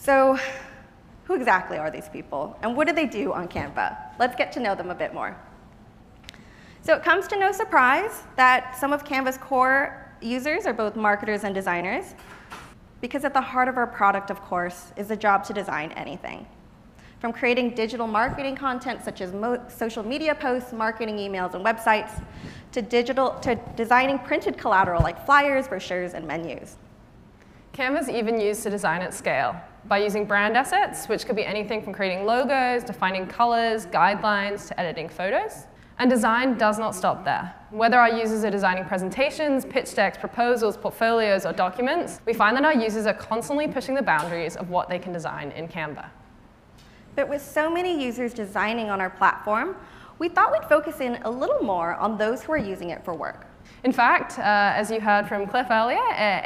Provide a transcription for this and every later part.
So who exactly are these people, and what do they do on Canva? Let's get to know them a bit more. So it comes to no surprise that some of Canva's core users are both marketers and designers, because at the heart of our product, of course, is the job to design anything. From creating digital marketing content such as social media posts, marketing emails, and websites, to designing printed collateral like flyers, brochures, and menus. Canva's even used to design at scale by using brand assets, which could be anything from creating logos, defining colors, guidelines, to editing photos. And design does not stop there. Whether our users are designing presentations, pitch decks, proposals, portfolios, or documents, we find that our users are constantly pushing the boundaries of what they can design in Canva. But with so many users designing on our platform, we thought we'd focus in a little more on those who are using it for work. In fact, as you heard from Cliff earlier,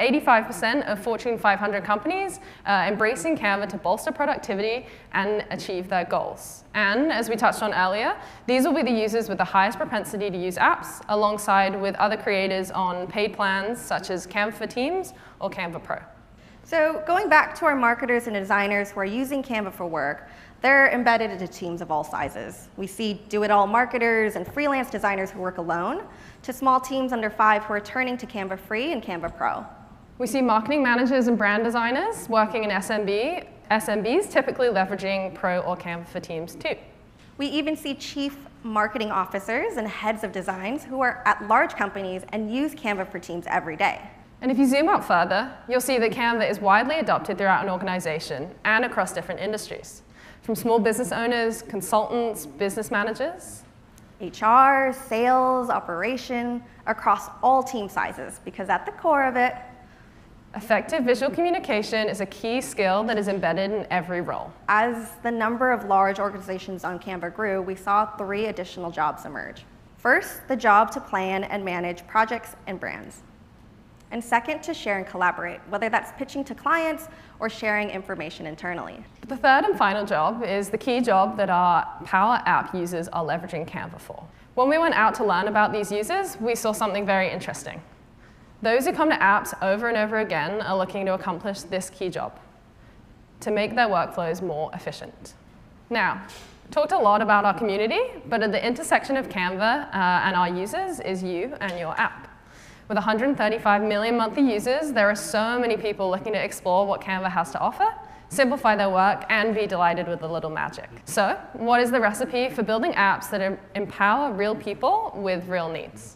85% of Fortune 500 companies are embracing Canva to bolster productivity and achieve their goals. And as we touched on earlier, these will be the users with the highest propensity to use apps, alongside with other creators on paid plans such as Canva for Teams or Canva Pro. So going back to our marketers and designers who are using Canva for work, they're embedded into teams of all sizes. We see do-it-all marketers and freelance designers who work alone, to small teams under 5 who are turning to Canva Free and Canva Pro. We see marketing managers and brand designers working in SMBs, typically leveraging Pro or Canva for Teams too. We even see chief marketing officers and heads of designs who are at large companies and use Canva for Teams every day. And if you zoom out further, you'll see that Canva is widely adopted throughout an organization and across different industries, from small business owners, consultants, business managers, HR, sales, operation, across all team sizes, because at the core of it, effective visual communication is a key skill that is embedded in every role. As the number of large organizations on Canva grew, we saw 3 additional jobs emerge. First, the job to plan and manage projects and brands. And second, to share and collaborate, whether that's pitching to clients or sharing information internally. The third and final job is the key job that our Power App users are leveraging Canva for. When we went out to learn about these users, we saw something very interesting. Those who come to apps over and over again are looking to accomplish this key job, to make their workflows more efficient. Now, we talked a lot about our community, but at the intersection of Canva and our users is you and your app. With 135 million monthly users, there are so many people looking to explore what Canva has to offer, simplify their work, and be delighted with a little magic. So, what is the recipe for building apps that empower real people with real needs?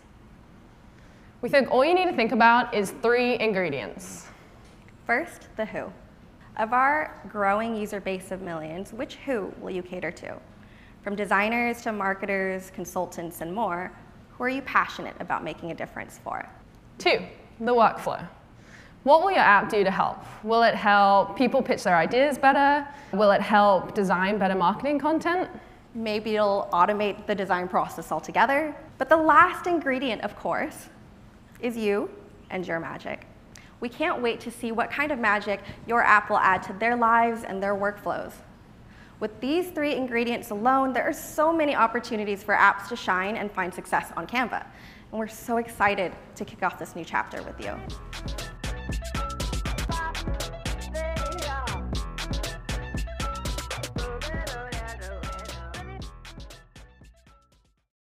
We think all you need to think about is 3 ingredients. First, the who. Of our growing user base of millions, which who will you cater to? From designers to marketers, consultants, and more, who are you passionate about making a difference for? 2, the workflow. What will your app do to help? Will it help people pitch their ideas better? Will it help design better marketing content? Maybe it'll automate the design process altogether. But the last ingredient, of course, is you and your magic. We can't wait to see what kind of magic your app will add to their lives and their workflows. With these 3 ingredients alone, there are so many opportunities for apps to shine and find success on Canva. And we're so excited to kick off this new chapter with you.